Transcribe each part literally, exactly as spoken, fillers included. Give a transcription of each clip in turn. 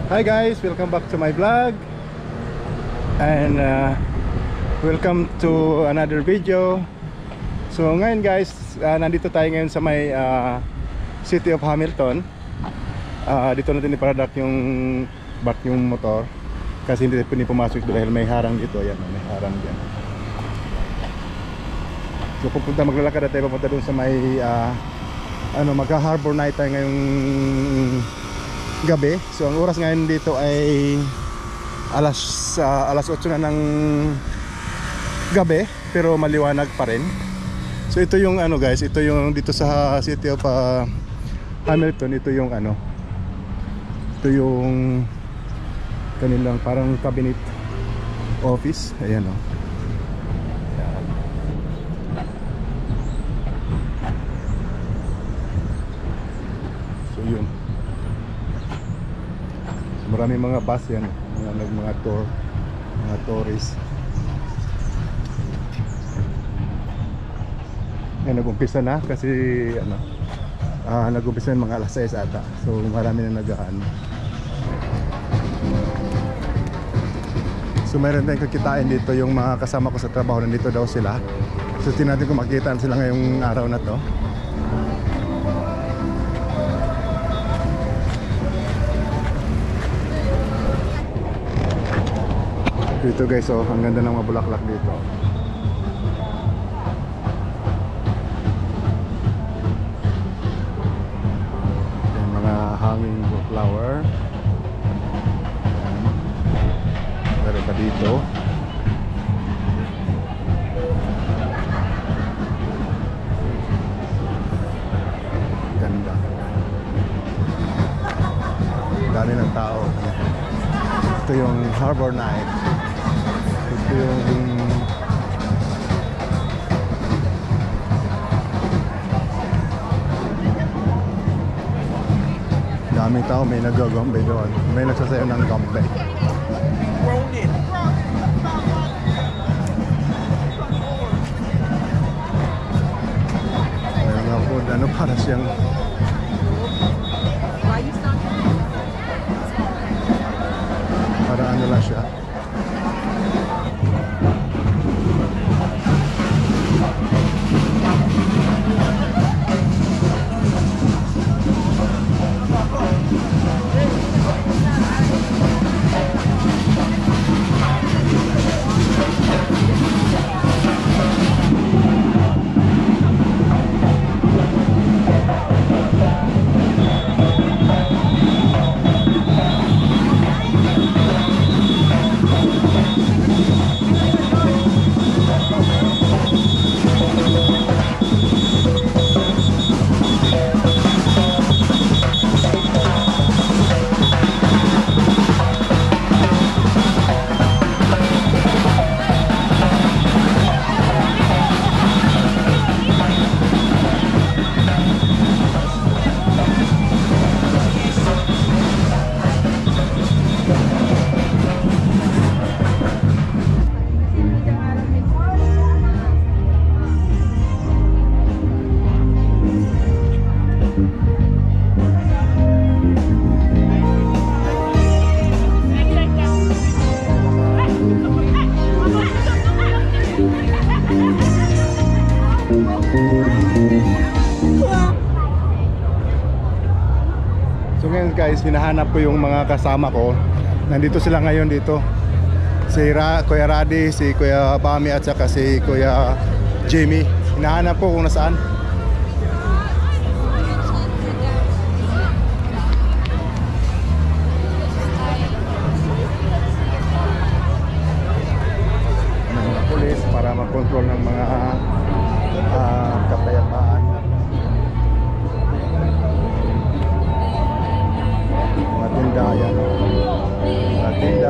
Hi guys, welcome back to my vlog. And uh, welcome to another video. So ngayon guys, uh, nandito tayo ngayon sa may uh, City of Hamilton. uh, Dito natin iparadok yung back yung motor, kasi hindi pwede pumasok dahil may harang dito. Ayan, may harang dyan. So pupunta, maglalakad na tayo papunta dun sa may uh, ano, magka-harbor night tayo ngayong gabi. So ang oras ngayon dito ay alas uh, alas otso na ng gabi, pero maliwanag pa rin. So ito yung ano guys, ito yung dito sa City of uh, Hamilton. Ito yung ano, ito yung kanilang parang cabinet office. Ayan o. So yun, maraming mga bus yan, mga, mga tour, mga tourists. Ngayon nag-umpisa na kasi ano, uh, nag-umpisa na mga alas sais ata. So marami na nag-ano. So mayroon tayong kakitain dito, yung mga kasama ko sa trabaho, nandito daw sila. So tingnan natin kung makikita sila ngayong araw na to. Dito guys, oh, ang ganda ng mga bulaklak dito. Yung mga hanging flower. Meron pa dito. Ganda. Dami ng tao. Ito yung Harbor Night. Ito yung daming tao, may nag-gambay doon. May nagsasayaw ng gambay. May mga food, ano para siyang para ano lang siya. So ngayon guys, hinahanap ko yung mga kasama ko. Nandito sila ngayon dito. Si Ra, Kuya Radi, si Kuya Bami at saka si Kuya Jamie. Hinahanap ko kung nasaan. Mga pulis para mag-control ng mga uh, kapayapaan. Mga tinda yan. Mga tinda.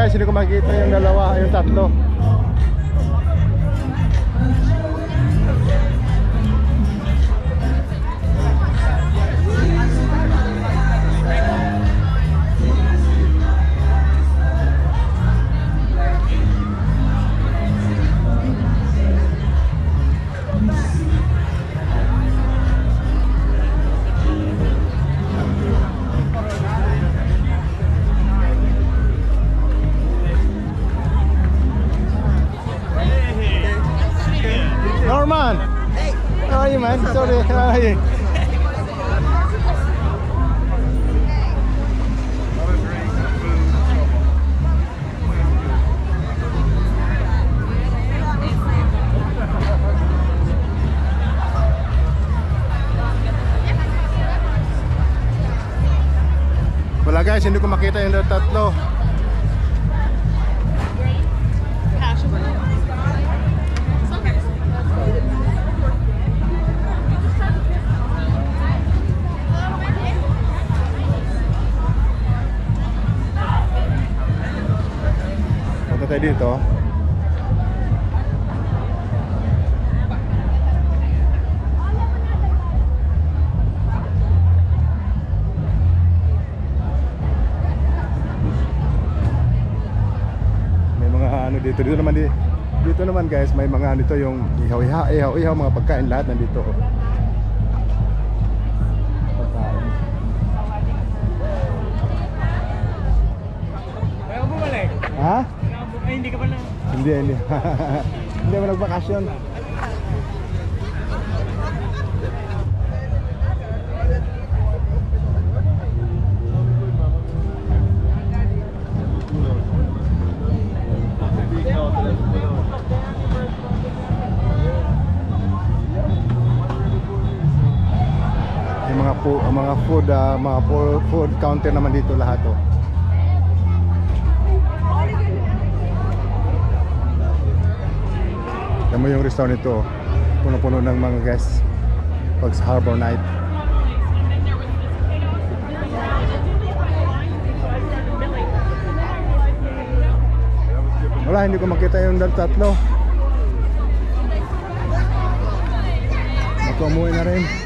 guys, hindi ko makita yung dalawa, yung tatlo. Norman! Hey! How are you, man? Sorry, how are you? Wala guys, hindi ko makita yung tatlo. Punta tayo dito. May mga ano dito. Dito naman di, dito naman guys, may mga ano dito yung ihaw-ihaw, ihaw-ihaw, mga pagkain lahat nandito. Pagkain. Ayaw mo balik? Ha? Ay, hindi ka pa na. Hindi, hindi. Hindi ako nagbakasyon. Yung mga po, mga food, uh, mga food, food counter naman dito lahat oh. Yan mo yung restaurant nito, puno-puno ng mga guests pag sa Harbor Night. Wala, hindi ko makita yung tatlo. Ako umuwi na rin.